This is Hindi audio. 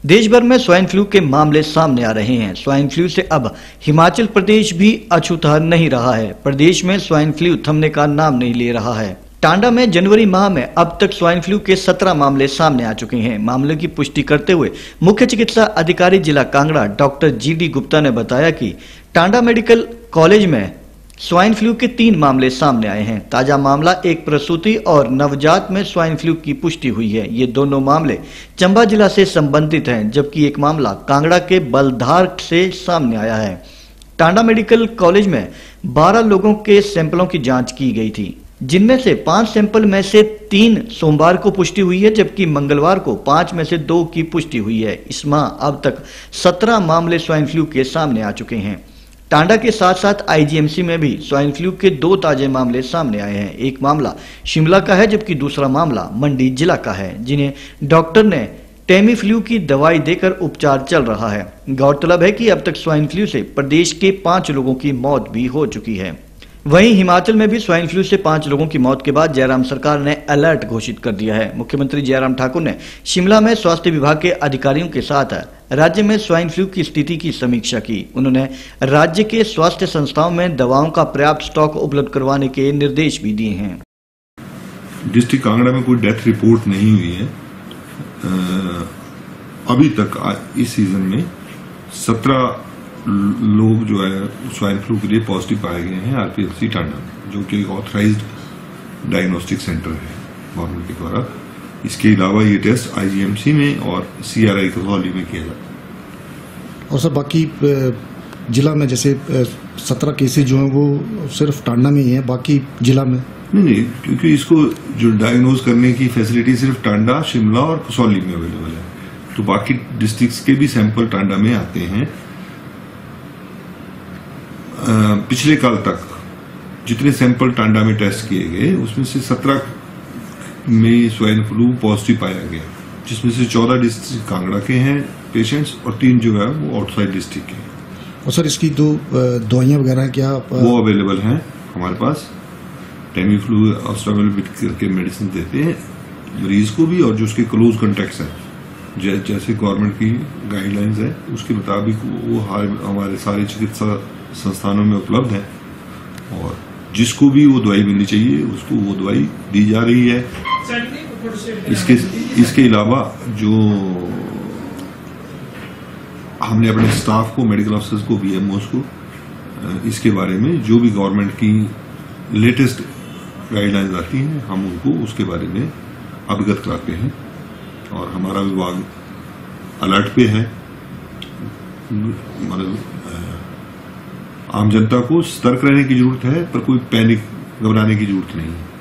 देश भर में स्वाइन फ्लू के मामले सामने आ रहे हैं। स्वाइन फ्लू से अब हिमाचल प्रदेश भी अछूता नहीं रहा है। प्रदेश में स्वाइन फ्लू थमने का नाम नहीं ले रहा है। टांडा में जनवरी माह में अब तक स्वाइन फ्लू के 17 मामले सामने आ चुके हैं। मामले की पुष्टि करते हुए मुख्य चिकित्सा अधिकारी जिला कांगड़ा डॉक्टर GD गुप्ता ने बताया कि टांडा मेडिकल कॉलेज में स्वाइन फ्लू के 3 मामले सामने आए हैं। ताजा मामला एक प्रसूति और नवजात में स्वाइन फ्लू की पुष्टि हुई है। ये दोनों मामले चंबा जिला से संबंधित हैं, जबकि एक मामला कांगड़ा के बलधार से सामने आया है। टांडा मेडिकल कॉलेज में 12 लोगों के सैंपलों की जांच की गई थी, जिनमें से 5 सैंपल में से 3 सोमवार को पुष्टि हुई है, जबकि मंगलवार को 5 में से 2 की पुष्टि हुई है। इस माह अब तक 17 मामले स्वाइन फ्लू के सामने आ चुके हैं। टांडा के साथ साथ IGMC में भी स्वाइन फ्लू के 2 ताजे मामले सामने आए हैं। एक मामला शिमला का है, जबकि दूसरा मामला मंडी जिला का है, जिन्हें डॉक्टर ने टेमी फ्लू की दवाई देकर उपचार चल रहा है। गौरतलब है कि अब तक स्वाइन फ्लू से प्रदेश के 5 लोगों की मौत भी हो चुकी है। वहीं हिमाचल में भी स्वाइन फ्लू से 5 लोगों की मौत के बाद जयराम सरकार ने अलर्ट घोषित कर दिया है। मुख्यमंत्री जयराम ठाकुर ने शिमला में स्वास्थ्य विभाग के अधिकारियों के साथ राज्य में स्वाइन फ्लू की स्थिति की समीक्षा की। उन्होंने राज्य के स्वास्थ्य संस्थाओं में दवाओं का पर्याप्त स्टॉक उपलब्ध करवाने के निर्देश भी दिए हैं। डिस्ट्रिक्ट कांगड़ा में कोई डेथ रिपोर्ट नहीं हुई है। अभी तक इस सीजन में 17 लोग जो है स्वाइन फ्लू के लिए पॉजिटिव पाए गए हैं RPLC टांडा, जो कि ऑथराइज्ड डायग्नोस्टिक सेंटर है गवर्नमेंट के द्वारा। इसके अलावा ये टेस्ट IGMC में और CRI कसौली में किया जाता है। और सर बाकी जिला में जैसे 17 केसेज जो हैं वो सिर्फ टांडा में ही है, बाकी जिला में नहीं, क्योंकि इसको जो डायग्नोज करने की फैसिलिटी सिर्फ टांडा, शिमला और कसौली में अवेलेबल है, तो बाकी डिस्ट्रिक्ट्स के भी सैंपल टांडा में आते हैं। पिछले काल तक जितने सैंपल टांडा में टेस्ट किए गए उसमें से 17 में स्वाइन फ्लू पॉजिटिव पाया गया, जिसमें से 14 डिस्ट्रिक्ट कांगड़ा के हैं पेशेंट्स और 3 जो है वो आउटसाइड डिस्ट्रिक्ट के हैं। और सर इसकी 2 दवाइयां वगैरह क्या वो अवेलेबल हैं हमारे पास। टेमी फ्लू ऑस्ट्रामेल करके मेडिसिन देते हैं मरीज को भी, और जो उसके क्लोज कॉन्टेक्ट्स हैं जैसे गवर्नमेंट की गाइडलाइंस है उसके मुताबिक वो हमारे सारे चिकित्सा संस्थानों में उपलब्ध है, और जिसको भी वो दवाई मिलनी चाहिए उसको वो दवाई दी जा रही है। इसके अलावा जो हमने अपने स्टाफ को, मेडिकल ऑफिसर्स को, VMOs को इसके बारे में जो भी गवर्नमेंट की लेटेस्ट गाइडलाइंस आती हैं हम उनको उसके बारे में अवगत कराते हैं, और हमारा विभाग अलर्ट पे है। मतलब आम जनता को सतर्क रहने की जरूरत है, पर कोई पैनिक घबराने की जरूरत नहीं है।